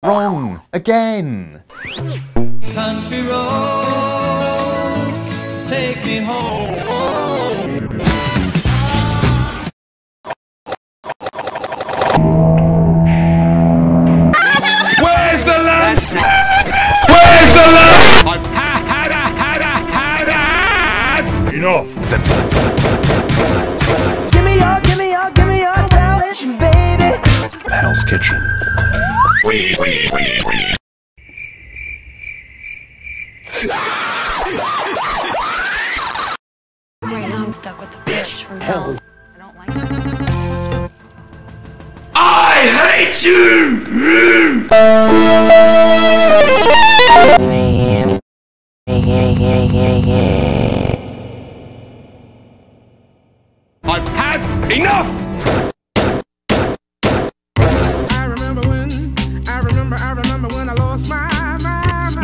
Wrong. Again. Country roads, take me home. Where's the lamp? Where's the lamp? I've had enough. Give me your salvation, baby. Hell's Kitchen. Right now I'm stuck with the bitch from hell. I don't like it. I hate you! I've had enough! I remember when I lost my mind.